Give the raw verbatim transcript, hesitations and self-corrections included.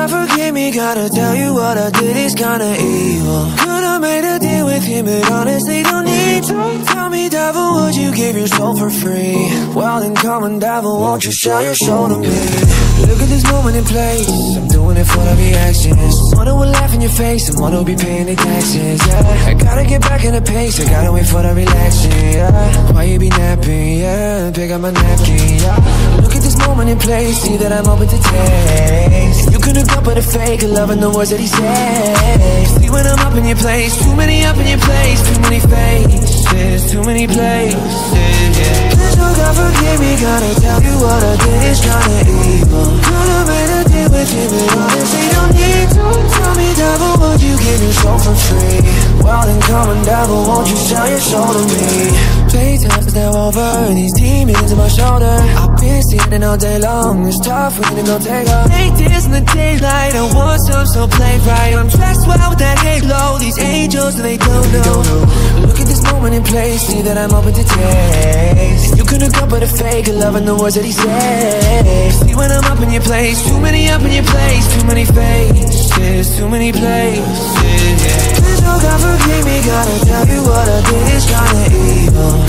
God forgive me, gotta tell you what I did is kinda evil. Could've made a deal with him, but honestly don't need to. Tell me, devil, would you give your soul for free? Well then come on, devil, won't you sell your soul to me? Look at this moment in place, I'm doing it for the reactions. Wanna will laugh in your face and wanna be paying the taxes, yeah. I gotta get back in the pace, I gotta wait for the relaxing, yeah. Why you be napping, yeah, pick up my napkin, yeah. Look at this moment in place, see that I'm open to taste. You couldn't help but a fake, loving the words that he says. See when I'm up in your place, too many up in your place, too many faces, too many places, yeah. Please, oh God, forgive me, gotta tell you what I did is kinda evil. Could've made a deal with you, but honestly don't need to. Tell me, devil, would you give your soul for free? Well then come on, devil, won't you sell your soul to me? Playtime's now over, these demons on my shoulder. I've been sitting all day long, it's tough when you don't take off. Take this in the daylight, I want some, so play right. I'm dressed well with that halo, these angels, they don't know. Look at this moment in place, see that I'm open to taste. You couldn't come but a fake, loving the words that he says. See when I'm up in your place, too many up in your place, too many faces, too many places, yeah. Please, oh God, forgive me, gotta tell you what I did is kinda evil.